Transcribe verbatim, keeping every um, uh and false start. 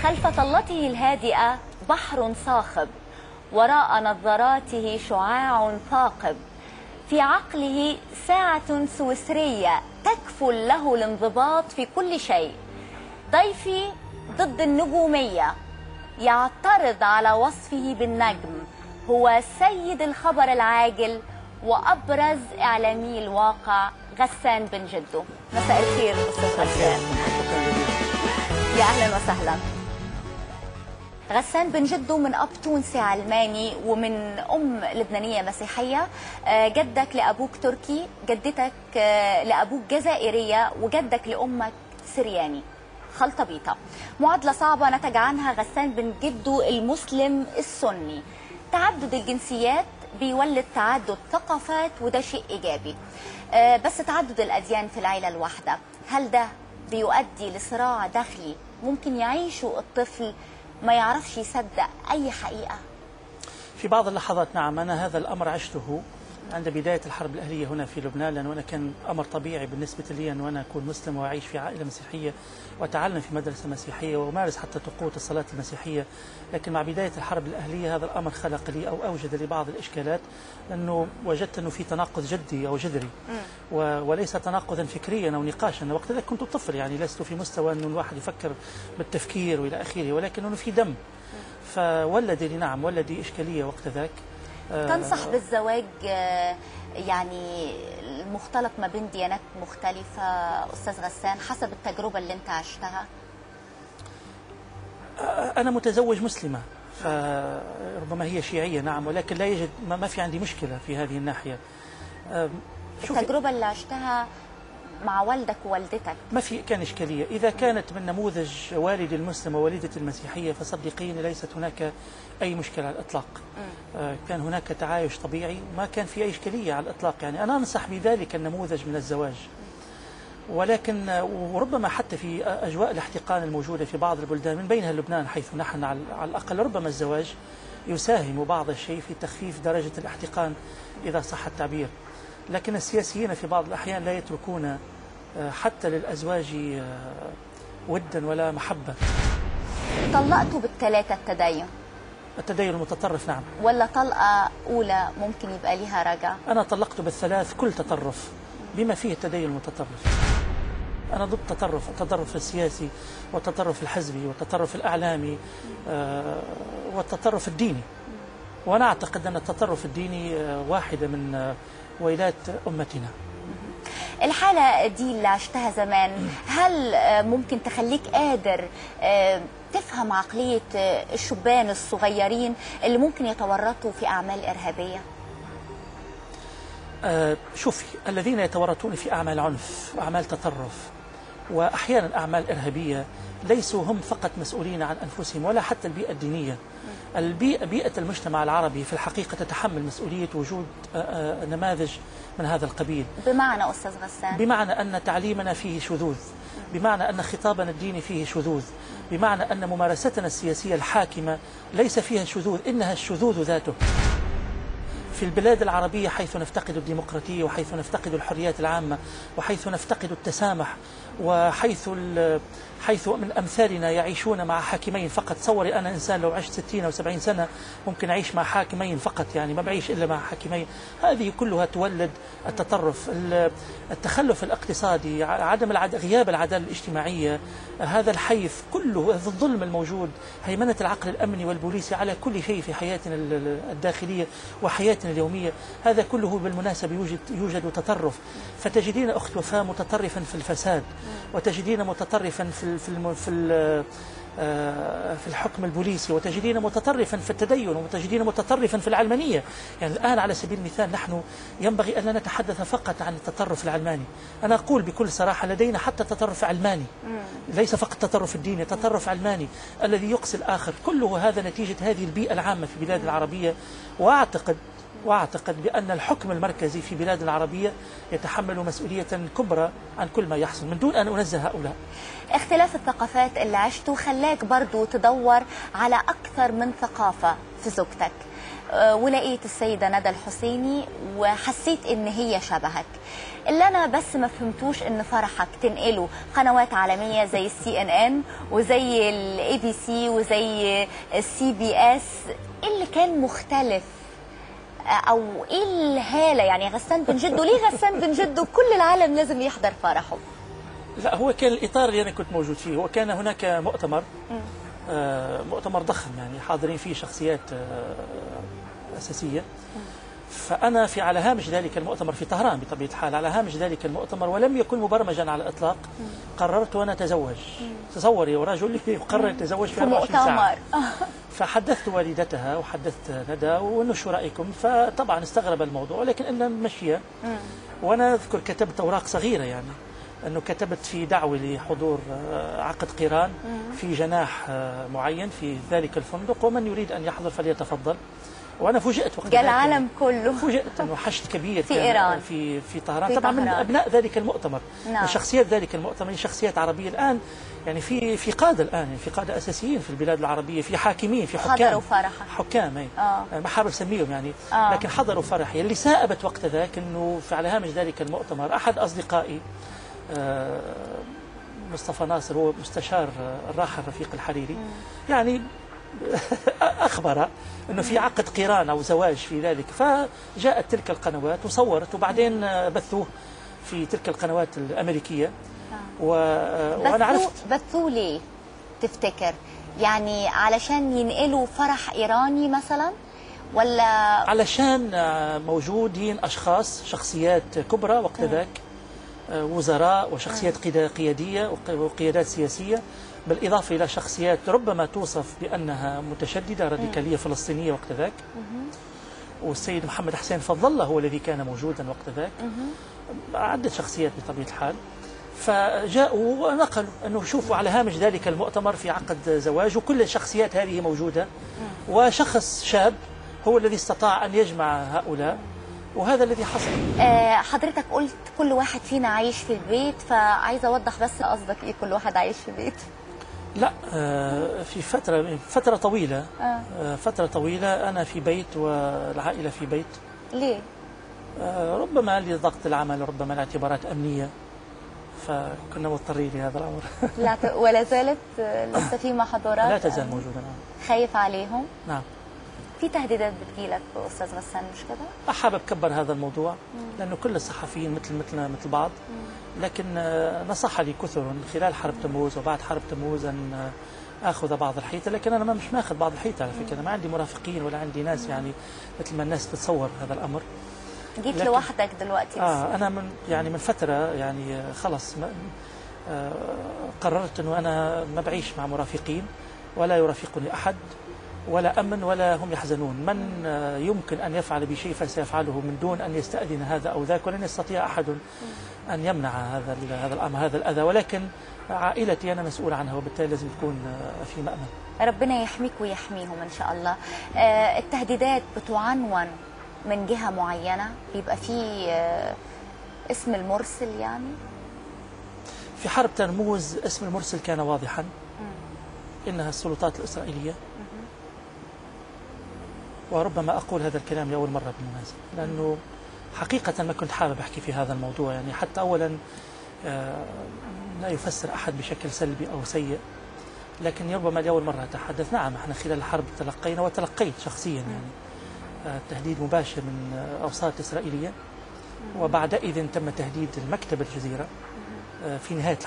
خلف طلته الهادئة بحر صاخب، وراء نظراته شعاع ثاقب، في عقله ساعة سويسرية تكفل له الانضباط في كل شيء. ضيفي ضد النجومية، يعترض على وصفه بالنجم، هو سيد الخبر العاجل وأبرز إعلامي الواقع غسان بن جدو. مساء الخير أستاذ غسان. يا أهلا وسهلا. غسان بن جدو من أب تونسي علماني ومن أم لبنانية مسيحية، جدك لأبوك تركي، جدتك لأبوك جزائرية، وجدك لأمك سرياني. خلطة بيطة، معادلة صعبة نتج عنها غسان بن جدو المسلم السني. تعدد الجنسيات بيولد تعدد ثقافات، وده شيء إيجابي. بس تعدد الأديان في العيلة الواحدة، هل ده بيؤدي لصراع داخلي ممكن يعيشه الطفل ما يعرفش يصدق أي حقيقة؟ في بعض اللحظات نعم. أنا هذا الأمر عشته عند بداية الحرب الأهلية هنا في لبنان، لأنه أنا كان أمر طبيعي بالنسبة لي أن أنا أكون مسلم وأعيش في عائلة مسيحية وأتعلم في مدرسة مسيحية وأمارس حتى طقوس الصلاة المسيحية. لكن مع بداية الحرب الأهلية هذا الأمر خلق لي أو أوجد لي بعض الإشكالات، لأنه وجدت أنه في تناقض جدي أو جذري وليس تناقضا فكريا أو نقاشا. وقت ذلك كنت طفل، يعني لست في مستوى أنه الواحد يفكر بالتفكير وإلى آخره، ولكن أنه في دم. فولد لي نعم ولد لي إشكالية وقت ذاك. تنصح بالزواج يعني المختلط ما بين ديانات مختلفة أستاذ غسان حسب التجربة اللي أنت عشتها؟ أنا متزوج مسلمة، فربما هي شيعية نعم، ولكن لا يوجد ما في عندي مشكلة في هذه الناحية. التجربة اللي عشتها مع والدك ووالدتك ما في كان إشكالية. إذا كانت من نموذج والدي المسلم ووالدتي المسيحية فصدقيني ليست هناك أي مشكلة على الإطلاق. آه كان هناك تعايش طبيعي، ما كان في أي إشكالية على الإطلاق. يعني أنا أنصح بذلك النموذج من الزواج. ولكن وربما حتى في أجواء الاحتقان الموجودة في بعض البلدان من بينها لبنان، حيث نحن على الأقل ربما الزواج يساهم بعض الشيء في تخفيف درجة الاحتقان إذا صح التعبير. لكن السياسيين في بعض الأحيان لا يتركون حتى للأزواج ودا ولا محبة. طلقتوا بالثلاثة التدين؟ التدين المتطرف نعم. ولا طلقة أولى ممكن يبقى لها رجع؟ أنا طلقت بالثلاث كل تطرف بما فيه التدين المتطرف. أنا ضد التطرف، التطرف السياسي والتطرف الحزبي والتطرف الأعلامي والتطرف الديني. وأنا أعتقد أن التطرف الديني واحدة من ويلات أمتنا. الحالة دي اللي عشتها زمان هل ممكن تخليك قادر تفهم عقلية الشبان الصغيرين اللي ممكن يتورطوا في أعمال إرهابية؟ أه شوفي، الذين يتورطون في أعمال عنف وأعمال تطرف وأحيانا أعمال إرهابية ليسوا هم فقط مسؤولين عن أنفسهم ولا حتى البيئة الدينية. البيئة بيئة المجتمع العربي في الحقيقة تتحمل مسؤولية وجود نماذج من هذا القبيل. بمعنى أستاذ غسان؟ بمعنى أن تعليمنا فيه شذوذ، بمعنى أن خطابنا الديني فيه شذوذ، بمعنى أن ممارستنا السياسية الحاكمة ليس فيها شذوذ، إنها الشذوذ ذاته. في البلاد العربية حيث نفتقد الديمقراطية وحيث نفتقد الحريات العامة وحيث نفتقد التسامح وحيث حيث من أمثالنا يعيشون مع حاكمين فقط. تصوري أنا إنسان لو عشت ستين أو سبعين سنة ممكن أعيش مع حاكمين فقط، يعني ما بعيش إلا مع حاكمين. هذه كلها تولد التطرف، التخلف الاقتصادي، عدم العد... غياب العدالة الاجتماعية، هذا الحيث كله، هذا الظلم الموجود، هيمنة العقل الأمني والبوليسي على كل شيء في حياتنا الداخلية وحياتنا اليومية. هذا كله بالمناسبة يوجد يوجد تطرف. فتجدين أخت وفاء متطرفا في الفساد، وتجدين متطرفا في في في في الحكم البوليسي، وتجدين متطرفا في التدين، وتجدين متطرفا في العلمانية. يعني الآن على سبيل المثال نحن ينبغي أن لا نتحدث فقط عن التطرف العلماني. أنا أقول بكل صراحة لدينا حتى تطرف علماني، ليس فقط التطرف الديني، تطرف علماني الذي يقصي الآخر. كله هذا نتيجة هذه البيئة العامة في البلاد العربية. وأعتقد وأعتقد بأن الحكم المركزي في بلاد العربية يتحمل مسؤولية كبرى عن كل ما يحصل من دون أن أنزه هؤلاء. اختلاف الثقافات اللي عشته خلاك برضو تدور على أكثر من ثقافة في زوجتك، أه ولقيت السيدة ندى الحسيني وحسيت إن هي شبهك. اللي أنا بس ما فهمتوش إن فرحك تنقله قنوات عالمية زي السي إن إن وزي الإي بي سي وزي السي بي إس، اللي كان مختلف او ايه الهاله؟ يعني غسان بن جده، ليه غسان بن جده كل العالم لازم يحضر فرحه؟ لا، هو كان الاطار اللي انا كنت موجود فيه، وكان هناك مؤتمر آه مؤتمر ضخم يعني حاضرين فيه شخصيات آه اساسيه. فانا في على هامش ذلك المؤتمر في طهران بطبيعه الحال، على هامش ذلك المؤتمر ولم يكن مبرمجا على الاطلاق، قررت وانا اتزوج. تصوري رجل يقرر يتزوج في أربعة وعشرين ساعة. فحدثت والدتها وحدثت ندى وانه شو رايكم، فطبعا استغرب الموضوع، لكن انا مشيه. وانا اذكر كتبت اوراق صغيره يعني انه كتبت في دعوه لحضور عقد قيران في جناح معين في ذلك الفندق، ومن يريد ان يحضر فليتفضل. وانا فوجئت وقت جاء العالم كله، فوجئت انه حشد كبير في ايران في في طهران، في طبعا طهران. من ابناء ذلك المؤتمر. نعم. شخصيات ذلك المؤتمر شخصيات عربيه الان، يعني في في قاده الان، يعني في قاده اساسيين في البلاد العربيه، في حاكمين، في حكام حضروا فرحه حكام اي آه. ما حابب اسميهم يعني آه. لكن حضروا فرحي. اللي سائبت وقت ذاك انه في على هامش ذلك المؤتمر احد اصدقائي آه مصطفى ناصر، هو مستشار الراحل رفيق الحريري، مم. يعني أخبر أنه في عقد قيران أو زواج في ذلك، فجاءت تلك القنوات وصورت وبعدين بثوه في تلك القنوات الأمريكية. و... وأنا عرفت. بثوه ليه تفتكر؟ يعني علشان ينقلوا فرح إيراني مثلا، ولا علشان موجودين أشخاص شخصيات كبرى وقت ذاك، وزراء وشخصيات قيادية وقيادات سياسية، بالإضافة إلى شخصيات ربما توصف بأنها متشددة راديكالية فلسطينية وقت ذاك. والسيد محمد حسين فضل الله هو الذي كان موجودا وقت ذاك. عدة شخصيات بطبيعة الحال. فجاءوا ونقلوا أنه شوفوا على هامش ذلك المؤتمر في عقد زواج، وكل الشخصيات هذه موجودة، وشخص شاب هو الذي استطاع أن يجمع هؤلاء، وهذا الذي حصل. آه حضرتك قلت كل واحد فينا عايش في البيت، فعايزة أوضح بس قصدك إيه كل واحد عايش في البيت؟ لا، آه في فترة فترة طويلة آه. آه فترة طويلة أنا في بيت والعائلة في بيت. ليه؟ آه ربما لضغط العمل، ربما لاعتبارات أمنية، فكنا مضطرين لهذا الأمر. لا ولا زالت لسه في محاضرات؟ لا تزال موجودة. نعم. خايف عليهم؟ نعم. في تهديدات بتجيلك أستاذ غسان مش كده؟ أحب أكبر هذا الموضوع لأنه كل الصحفيين مثل مثلنا مثل بعض، لكن نصح لي كثر خلال حرب تموز وبعد حرب تموز أن آخذ بعض الحيطة، لكن أنا مش ماخذ بعض الحيطة على فكرة. أنا ما عندي مرافقين ولا عندي ناس يعني مثل ما الناس تتصور هذا الأمر. جيت لوحدك دلوقتي؟ آه أنا من يعني من فترة يعني خلص آه قررت أنه أنا ما بعيش مع مرافقين ولا يرافقني أحد، ولا أمن ولا هم يحزنون. من يمكن أن يفعل بشيء فسيفعله من دون أن يستأذن هذا أو ذاك، ولن يستطيع أحد أن يمنع هذا هذا الأمر هذا الأذى، ولكن عائلتي أنا مسؤول عنها، وبالتالي لازم تكون في مأمن. ربنا يحميك ويحميهم إن شاء الله. التهديدات بتعنون من جهة معينة، بيبقى في اسم المرسل يعني؟ في حرب ترموز اسم المرسل كان واضحا، إنها السلطات الإسرائيلية. وربما أقول هذا الكلام لأول مرة بالمناسبة، لأنه حقيقة ما كنت حابب أحكي في هذا الموضوع، يعني حتى أولا لا يفسر أحد بشكل سلبي أو سيء، لكن ربما لأول مرة أتحدث. نعم، احنا خلال الحرب تلقينا وتلقيت شخصيا يعني تهديد مباشر من أوساط إسرائيلية، وبعدئذ تم تهديد المكتب الجزيرة في نهاية